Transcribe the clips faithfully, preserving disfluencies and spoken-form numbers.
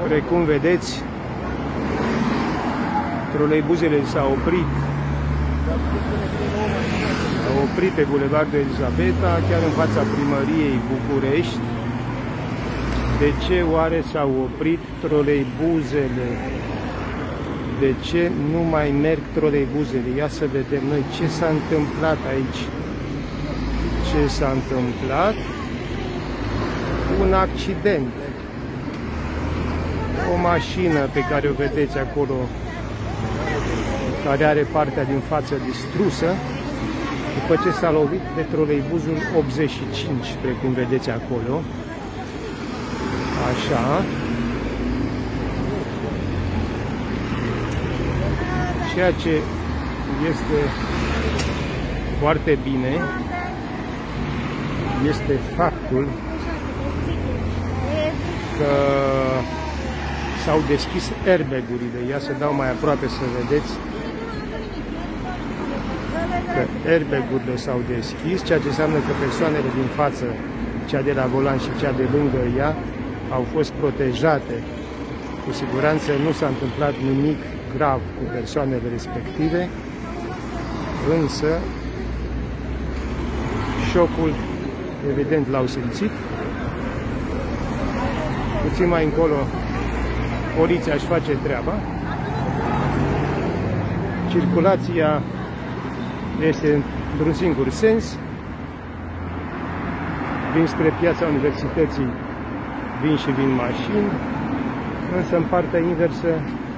Precum vedeți, troleibuzele s-au oprit. S-au oprit pe Bulevardul Elisabeta, chiar în fața primăriei București. De ce oare s-au oprit troleibuzele? De ce nu mai merg troleibuzele? Ia să vedem noi ce s-a întâmplat aici. Ce s-a întâmplat? Un accident. O mașină pe care o vedeți acolo, care are partea din față distrusă, după ce s-a lovit de troleibuzul optzeci și cinci, precum vedeți acolo. Așa. Ceea ce este foarte bine este faptul că s-au deschis airbag-urile. Ia să dau mai aproape să vedeți că airbag-urile s-au deschis, ceea ce înseamnă că persoanele din față, cea de la volan și cea de lângă ea, au fost protejate. Cu siguranță nu s-a întâmplat nimic grav cu persoanele respective, însă șocul evident l-au simțit. Puțin mai încolo poliția își face treaba. Circulația este într-un singur sens. Vin spre piața Universității, vin și vin mașini, însă în partea inversă,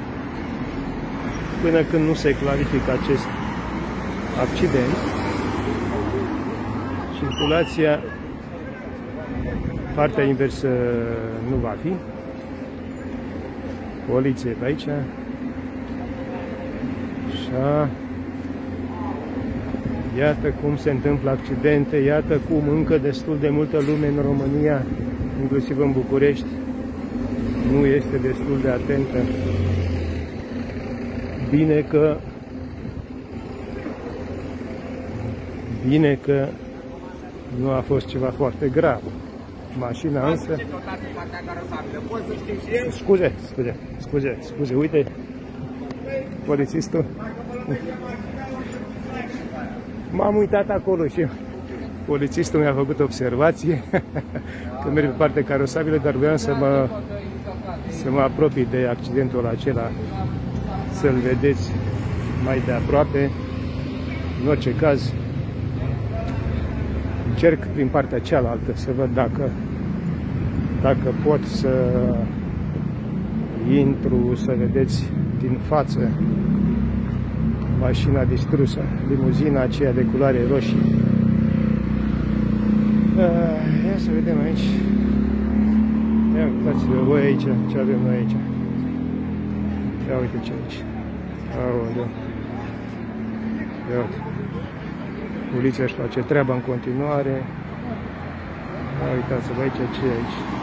până când nu se clarifică acest accident, circulația, partea inversă nu va fi. Poliție pe aici. Așa. Iată cum se întâmplă accidente, iată cum încă destul de multă lume în România, inclusiv în București, nu este destul de atentă. Bine că Bine că nu a fost ceva foarte grav. Mașina însă... Scuze, scuze, scuze, scuze, uite, polițistul. M-am uitat acolo și polițistul mi-a făcut observație că merg pe partea carosabilă, dar vreau să mă, să mă apropii de accidentul acela, să-l vedeți mai de aproape. În orice caz, încerc prin partea cealaltă să văd dacă, dacă pot să intru, să vedeți din față mașina distrusă, limuzina aceea de culoare roșie. Ia să vedem aici. Ia uitați-vă voi aici, ce avem noi aici. Ia uite ce aici. Aoleu. Ia uite. Poliția își face treaba în continuare. Ia uitați-vă aici ce e aici.